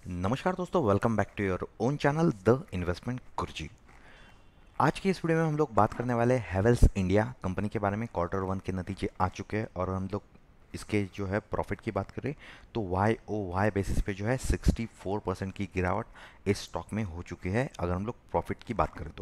नमस्कार दोस्तों, welcome back to your own channel the investment Guruji. आज की इस वीडियो में हम लोग बात करने वाले हैवेल्स इंडिया कंपनी के बारे में। क्वार्टर वन के नतीजे आ चुके हैं और हम लोग इसके जो है प्रॉफिट की बात करें तो वाई ओ वाई बेसिस पे जो है 64% की गिरावट इस स्टॉक में हो चुकी है अगर हम लोग प्रॉफिट की बात करें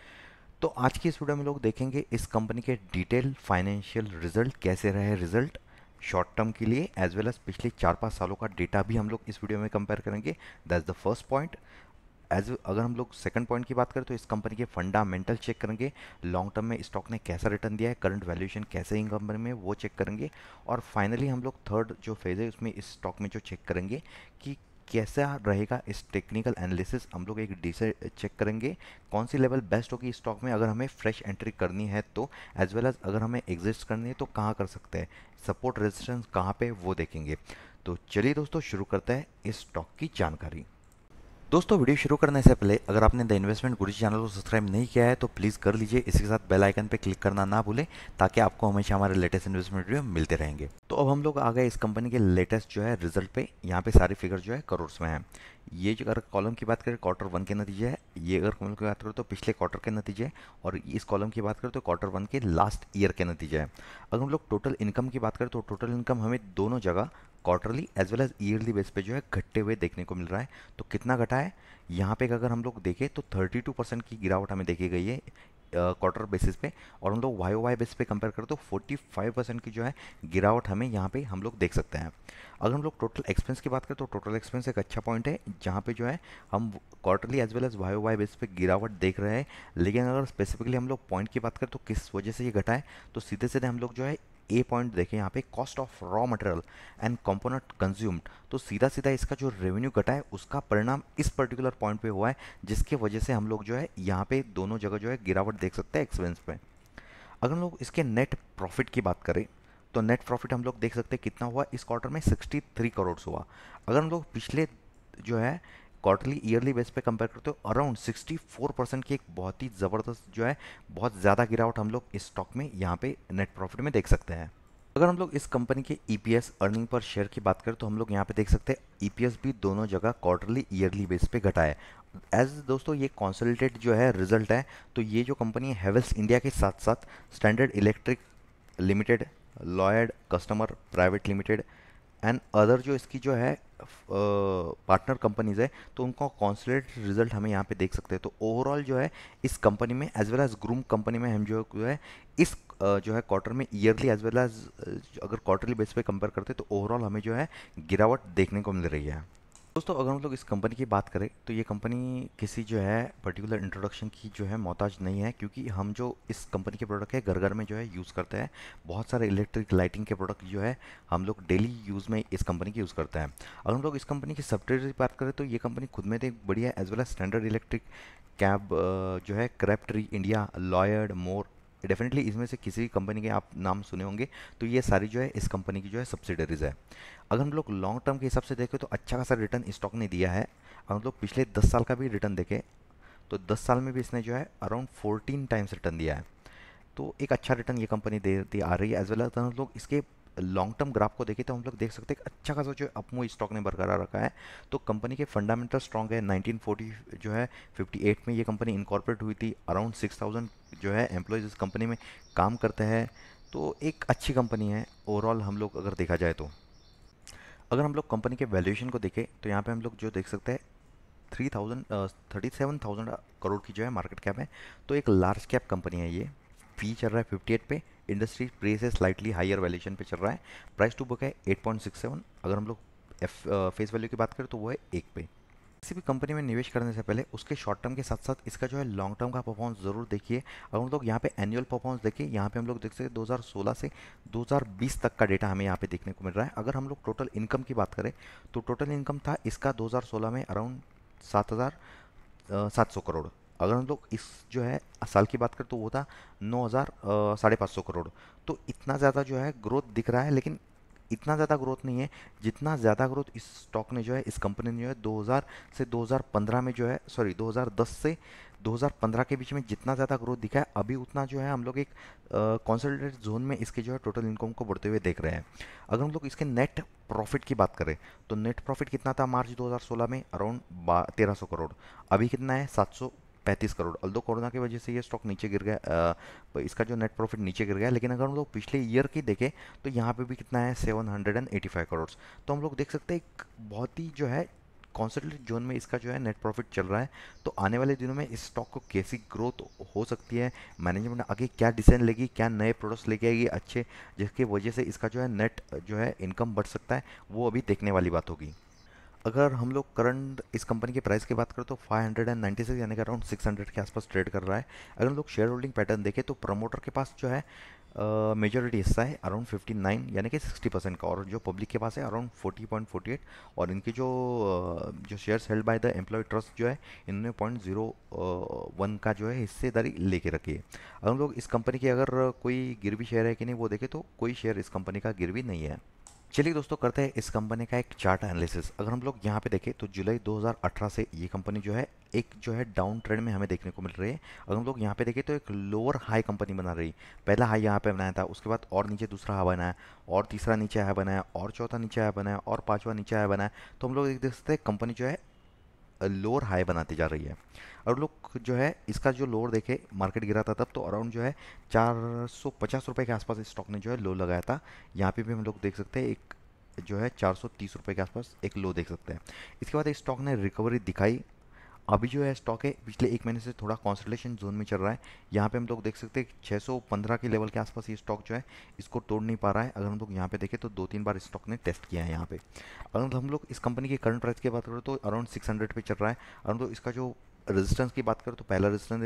तो आज की इस वीडियो में लोग देखेंगे इस कंपनी के डिटेल फाइनेंशियल रिजल्ट कैसे रहे, रिजल्ट शॉर्ट टर्म के लिए एज वेल एज पिछले 4-5 सालों का डेटा भी हम लोग इस वीडियो में कंपेयर करेंगे। That's the first point. As अगर हम लोग सेकंड पॉइंट की बात करें तो इस कंपनी के फंडामेंटल चेक करेंगे, लॉन्ग टर्म में स्टॉक ने कैसा रिटर्न दिया है, करंट वैल्यूएशन कैसे है कंपनी में वो चेक करेंगे। और फाइनली हम लोग थर्ड जो फेज है उसमें इस स्टॉक में जो चेक करेंगे कि कैसा रहेगा इस टेक्निकल एनालिसिस। हम लोग एक डीसे चेक करेंगे कौन सी लेवल बेस्ट होगी स्टॉक में अगर हमें फ्रेश एंट्री करनी है तो, एज वेल एज अगर हमें एग्जिस्ट करनी है तो कहाँ कर सकते हैं, सपोर्ट रेजिस्टेंस कहाँ पे वो देखेंगे। तो चलिए दोस्तों शुरू करते हैं इस स्टॉक की जानकारी। दोस्तों वीडियो शुरू करने से पहले अगर आपने द इन्वेस्टमेंट गुरुजी चैनल को सब्सक्राइब नहीं किया है तो प्लीज़ कर लीजिए। इसके साथ बेल आइकन पे क्लिक करना ना भूलें ताकि आपको हमेशा हमारे लेटेस्ट इन्वेस्टमेंट वीडियो मिलते रहेंगे। तो अब हम लोग आ गए इस कंपनी के लेटेस्ट जो है रिजल्ट पे। यहाँ पे सारी फिगर जो है करोड़ में है। ये जो अगर कॉलम की बात करें क्वार्टर वन के नतीजे है, ये अगर कॉलम की बात करें तो पिछले क्वार्टर के नतीजे है, और इस कॉलम की बात करें तो क्वार्टर वन के लास्ट ईयर के नतीजे है। अगर हम लोग टोटल इनकम की बात करें तो टोटल इनकम हमें दोनों जगह quarterly as well as yearly base पे जो है घटते हुए देखने को मिल रहा है। तो कितना घटा है यहाँ पे अगर हम लोग देखें तो 32% की गिरावट हमें देखी गई है क्वार्टर बेसिस पे, और हम लोग वाई वाई बेसिस पे कंपेयर करें तो 45% की जो है गिरावट हमें यहाँ पे हम लोग देख सकते हैं। अगर हम लोग टोटल एक्सपेंस की बात करें तो टोटल एक्सपेंस एक अच्छा पॉइंट है जहाँ पे जो है हम quarterly as well as Y Y basis पे गिरावट देख रहे हैं। लेकिन अगर स्पेसिफिकली हम लोग पॉइंट की बात करें तो किस वजह से ये घटा है, तो सीधे सीधे हम लोग जो है ए पॉइंट देखें यहाँ पे cost of raw material and component consumed, तो सीधा सीधा इसका जो रेवेन्यू घटा है उसका परिणाम इस पर्टिकुलर पॉइंट पे हुआ है, जिसके वजह से हम लोग जो है यहाँ पे दोनों जगह जो है गिरावट देख सकते हैं एक्सपेंस पे। अगर हम लोग इसके नेट प्रॉफिट की बात करें तो नेट प्रॉफिट हम लोग देख सकते हैं कितना हुआ इस क्वार्टर में, 63 करोड़ हुआ। अगर हम लोग पिछले जो है क्वार्टरली ईयरली बेस पे कंपेयर करते हो अराउंड 64% की एक बहुत ही ज़बरदस्त जो है बहुत ज़्यादा गिरावट हम लोग इस स्टॉक में यहाँ पे नेट प्रॉफिट में देख सकते हैं। अगर हम लोग इस कंपनी के ईपीएस अर्निंग पर शेयर की बात करें तो हम लोग यहाँ पे देख सकते हैं ईपीएस भी दोनों जगह क्वार्टरली ईयरली बेस पे घटा है। एज दोस्तों ये कॉन्सोलिडेटेड जो है रिजल्ट है, तो ये जो कंपनी है हैवेल्स इंडिया के साथ साथ standard electric limited, Lloyd customer private limited and other जो इसकी जो है पार्टनर कंपनीज है, तो उनका कॉन्सोलिडेटेड रिजल्ट हमें यहाँ पे देख सकते हैं। तो ओवरऑल जो है इस कंपनी में as well as group company में हम जो है इस जो है क्वार्टर में ईयरली एज वेल एज अगर क्वार्टरली बेस पे कंपेयर करते हैं तो ओवरऑल हमें जो है गिरावट देखने को मिल रही है। दोस्तों अगर हम लोग इस कंपनी की बात करें तो ये कंपनी किसी जो है पर्टिकुलर इंट्रोडक्शन की जो है मोहताज नहीं है, क्योंकि हम जो इस कंपनी के प्रोडक्ट है घर घर में जो है यूज़ करते हैं। बहुत सारे इलेक्ट्रिक लाइटिंग के प्रोडक्ट जो है हम लोग डेली यूज़ में इस कंपनी की यूज़ करते हैं। अगर हम लोग इस कंपनी की सब्सिडरी की बात करें तो ये कंपनी खुद में तो एक बढ़िया as well as standard electric cab जो है Crabtree India, Lloyd, more, definitely इसमें से किसी कंपनी के आप नाम सुने होंगे, तो ये सारी जो है इस कंपनी की जो है सब्सिडरीज है। अगर हम लोग लॉन्ग टर्म के हिसाब से देखें तो अच्छा खासा रिटर्न स्टॉक ने दिया है। अगर हम लोग पिछले 10 साल का भी रिटर्न देखें तो 10 साल में भी इसने जो है अराउंड 14 टाइम्स रिटर्न दिया है। तो एक अच्छा रिटर्न ये कंपनी देती आ रही है। एज वेल एज हम लोग इसके लॉन्ग टर्म ग्राफ को देखें तो हम लोग देख सकते हैं कि अच्छा खासा जो अपमूव स्टॉक ने बरकरार रखा है। तो कंपनी के फंडामेंटल स्ट्रॉन्ग है। 1940 जो है 58 में ये कंपनी इनकॉर्पोरेट हुई थी। अराउंड 6000 जो है एम्प्लॉयज़ इस कंपनी में काम करते हैं। तो एक अच्छी कंपनी है ओवरऑल हम लोग अगर देखा जाए तो। अगर हम लोग कंपनी के वैल्यूएशन को देखें तो यहाँ पे हम लोग जो देख सकते हैं 37,000 करोड़ की जो है मार्केट कैप है। तो एक लार्ज कैप कंपनी है ये। पी चल रहा है 58 पे, इंडस्ट्री प्री से स्लाइटली हायर वैल्यूएशन पे चल रहा है। प्राइस टू बुक है 8.67। अगर हम लोग फेस वैल्यू की बात करें तो वो है 1 पे। किसी भी कंपनी में निवेश करने से पहले उसके शॉर्ट टर्म के साथ साथ इसका जो है लॉन्ग टर्म का परफॉर्मेंस ज़रूर देखिए। अगर हम लोग यहाँ पे एनुअल परफॉर्मेंस देखिए, यहाँ पे हम लोग देख सकते हैं 2016 से 2020 तक का डेटा हमें यहाँ पे देखने को मिल रहा है। अगर हम लोग टोटल इनकम की बात करें तो टोटल इनकम था इसका 2016 में अराउंड 7,700 करोड़। अगर हम लोग इस जो है साल की बात करें तो वो था 9,500 करोड़। तो इतना ज़्यादा जो है ग्रोथ दिख रहा है, लेकिन इतना ज़्यादा ग्रोथ नहीं है जितना ज़्यादा ग्रोथ इस स्टॉक ने जो है, इस कंपनी ने जो है 2000 से 2015 में जो है, सॉरी 2010 से 2015 के बीच में जितना ज़्यादा ग्रोथ दिखा है, अभी उतना जो है हम लोग एक कॉन्सोलिडेटेड जोन में इसके जो है टोटल इनकम को बढ़ते हुए देख रहे हैं। अगर हम लोग इसके नेट प्रॉफिट की बात करें तो नेट प्रॉफिट कितना था मार्च 2016 में, अराउंड 1300 करोड़। अभी कितना है, 735 करोड़। अल्दो कोरोना की वजह से ये स्टॉक नीचे गिर गया, इसका जो नेट प्रॉफिट नीचे गिर गया, लेकिन अगर हम लोग पिछले ईयर की देखें तो यहाँ पे भी कितना है, 785 करोड़। तो हम लोग देख सकते हैं एक बहुत ही जो है कॉन्सोलिडेटेड जोन में इसका जो है नेट प्रॉफिट चल रहा है। तो आने वाले दिनों में इस स्टॉक को कैसी ग्रोथ हो सकती है, मैनेजमेंट आगे क्या डिसीजन लेगी, क्या नए प्रोडक्ट्स लेके आएगी अच्छे, जिसकी वजह से इसका जो है नेट जो है इनकम बढ़ सकता है, वो अभी देखने वाली बात होगी। अगर हम लोग करंट इस कंपनी के प्राइस की बात करें तो 596 यानी कि अराउंड 600 के आसपास ट्रेड कर रहा है। अगर हम लोग शेयर होल्डिंग पैटर्न देखें तो प्रमोटर के पास जो है मेजॉरिटी हिस्सा है अराउंड 59 यानी कि 60% का, और जो पब्लिक के पास है अराउंड 40.48। और इनके जो shares held by the employ trust जो है, इन्होंने 0.01 का जो है हिस्सेदारी लेके रखी है। अगर हम लोग इस कंपनी की अगर कोई गिरवी शेयर है कि नहीं वो देखें तो कोई शेयर इस कंपनी का गिरवी नहीं है। चलिए दोस्तों, करते हैं इस कंपनी का एक चार्ट एनालिसिस। अगर हम लोग यहाँ पे देखें तो जुलाई 2018 से ये कंपनी जो है एक जो है डाउन ट्रेंड में हमें देखने को मिल रही है। अगर हम लोग यहाँ पे देखें तो एक लोअर हाई कंपनी बना रही, पहला हाई यहाँ पे बनाया था, उसके बाद और नीचे दूसरा हाई बनाया, और तीसरा नीचे हाई बनाया, और चौथा नीचे हाई बनाया, और पांचवा नीचे हाई बनाया। तो हम लोग देख सकते हैं कंपनी जो है लोअर हाई बनाती जा रही है। और लोग जो है इसका जो लोअर देखे, मार्केट गिरा था तब तो अराउंड जो है 450 रुपये के आसपास इस स्टॉक ने जो है लो लगाया था। यहाँ पे भी हम लोग देख सकते हैं एक जो है 430 रुपये के आसपास एक लो देख सकते हैं। इसके बाद इस स्टॉक ने रिकवरी दिखाई। अभी जो है स्टॉक है पिछले एक महीने से थोड़ा कंसोलिडेशन जोन में चल रहा है। यहाँ पे हम लोग देख सकते हैं 615 के लेवल के आसपास ये स्टॉक जो है इसको तोड़ नहीं पा रहा है। अगर हम लोग यहाँ पे देखें तो 2-3 बार स्टॉक ने टेस्ट किया है यहाँ पे। अगर हम लोग इस कंपनी की करंट प्राइस की बात करें तो अराउंड 600 पे चल रहा है। अगर हम लोग इसका जो रेजिस्टेंस की बात करें तो पहला रेजिस्टेंस है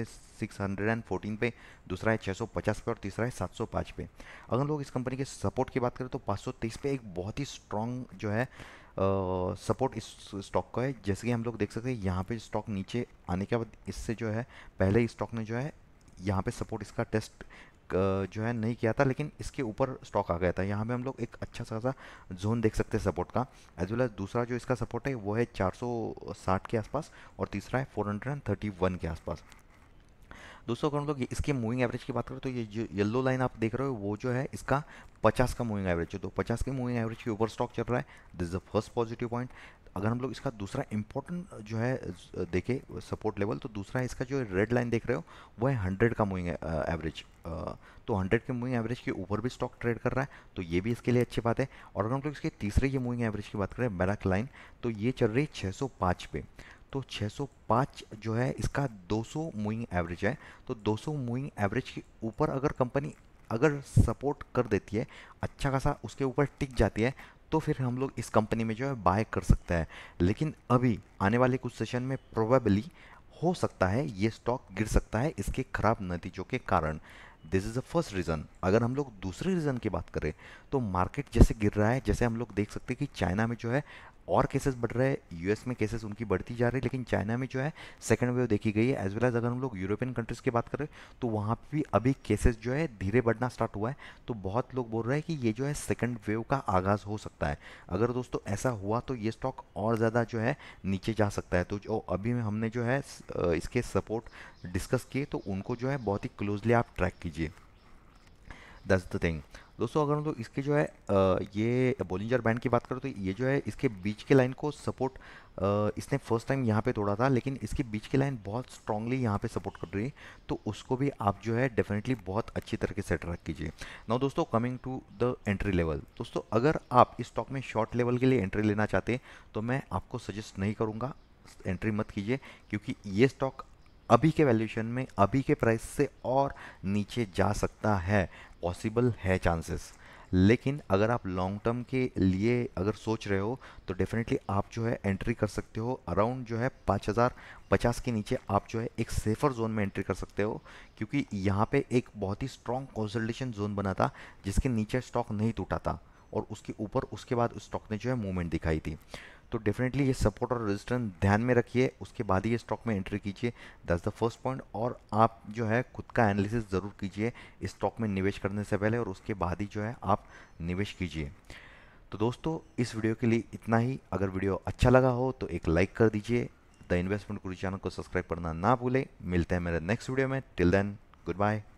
614 पे, दूसरा है 650 पे, और तीसरा है 705 पे। अगर हम लोग इस कंपनी के सपोर्ट की बात करें तो 523 पे एक बहुत ही स्ट्रॉन्ग जो है सपोर्ट इस स्टॉक का है। जैसे कि हम लोग देख सकते हैं यहाँ पे स्टॉक नीचे आने के बाद इससे जो है पहले ही स्टॉक ने जो है यहाँ पे सपोर्ट इसका टेस्ट जो है नहीं किया था, लेकिन इसके ऊपर स्टॉक आ गया था। यहाँ पे हम लोग एक अच्छा खासा जोन देख सकते हैं सपोर्ट का। एज वेल एज दूसरा जो इसका सपोर्ट है वो है 460 के आसपास, और तीसरा है 431 के आसपास। दोस्तों अगर हम लोग इसके मूविंग एवरेज की बात करें तो ये जो येलो लाइन आप देख रहे हो वो जो है इसका 50 का मूविंग एवरेज है। तो 50 के मूविंग एवरेज के ऊपर स्टॉक चल रहा है, this is the first positive point. अगर हम लोग इसका दूसरा इंपॉर्टेंट जो है देखें सपोर्ट लेवल, तो दूसरा इसका जो रेड लाइन देख रहे हो वो है 100 का मूविंग एवरेज। तो 100 के मूविंग एवरेज के ऊपर भी स्टॉक ट्रेड कर रहा है, तो ये भी इसके लिए अच्छी बात है। और अगर हम लोग इसके तीसरे ये मूविंग एवरेज की बात करें बैक लाइन, तो ये चल रही है 605 पे। तो 605 जो है इसका 200 मूविंग एवरेज है। तो 200 मूविंग एवरेज के ऊपर अगर कंपनी अगर सपोर्ट कर देती है, अच्छा खासा उसके ऊपर टिक जाती है, तो फिर हम लोग इस कंपनी में जो है बाय कर सकते हैं। लेकिन अभी आने वाले कुछ सेशन में प्रोबेबली हो सकता है ये स्टॉक गिर सकता है इसके खराब नतीजों के कारण। This is the first reason. अगर हम लोग दूसरे रीज़न की बात करें तो मार्केट जैसे गिर रहा है, जैसे हम लोग देख सकते हैं कि चाइना में जो है और केसेस बढ़ रहे हैं, यूएस में केसेस उनकी बढ़ती जा रही है, लेकिन चाइना में जो है सेकंड वेव देखी गई है। एज वेल एज अगर हम लोग यूरोपियन कंट्रीज़ की बात करें तो वहाँ पे भी अभी केसेस जो है धीरे बढ़ना स्टार्ट हुआ है। तो बहुत लोग बोल रहे हैं कि ये जो है सेकंड वेव का आगाज़ हो सकता है। अगर दोस्तों ऐसा हुआ तो ये स्टॉक और ज़्यादा जो है नीचे जा सकता है। तो जो अभी हमने जो है इसके सपोर्ट डिस्कस किए, तो उनको जो है बहुत ही क्लोजली आप ट्रैक कीजिए। That's the thing. दोस्तों अगर हम लोग इसके जो है ये बोलिंजर बैंड की बात करें तो ये जो है इसके बीच के लाइन को सपोर्ट इसने फर्स्ट टाइम यहाँ पे तोड़ा था, लेकिन इसकी बीच की लाइन बहुत स्ट्रांगली यहाँ पे सपोर्ट कर रही है। तो उसको भी आप जो है डेफिनेटली बहुत अच्छी तरीके से ट्रैक कीजिए। नाउ दोस्तों coming to the entry level, दोस्तों अगर आप इस स्टॉक में शॉर्ट लेवल के लिए एंट्री लेना चाहते हैं तो मैं आपको सजेस्ट नहीं करूँगा, एंट्री मत कीजिए, क्योंकि ये स्टॉक अभी के वैल्यूएशन में अभी के प्राइस से और नीचे जा सकता है, पॉसिबल है चांसेस। लेकिन अगर आप लॉन्ग टर्म के लिए अगर सोच रहे हो तो डेफिनेटली आप जो है एंट्री कर सकते हो अराउंड जो है 5050 के नीचे। आप जो है एक सेफर जोन में एंट्री कर सकते हो, क्योंकि यहाँ पे एक बहुत ही स्ट्रॉन्ग कंसोलिडेशन जोन बना था जिसके नीचे स्टॉक नहीं टूटा था, और उसके ऊपर उसके बाद उस स्टॉक ने जो है मूवमेंट दिखाई थी। तो डेफिनेटली ये सपोर्ट और रेजिस्टेंस ध्यान में रखिए, उसके बाद ही ये स्टॉक में एंट्री कीजिए। That's the first point. और आप जो है खुद का एनालिसिस ज़रूर कीजिए इस स्टॉक में निवेश करने से पहले, और उसके बाद ही जो है आप निवेश कीजिए। तो दोस्तों इस वीडियो के लिए इतना ही। अगर वीडियो अच्छा लगा हो तो एक लाइक कर दीजिए। द इन्वेस्टमेंट गुरु चैनल को सब्सक्राइब करना ना भूलें। मिलते हैं मेरे नेक्स्ट वीडियो में। Till then, good bye.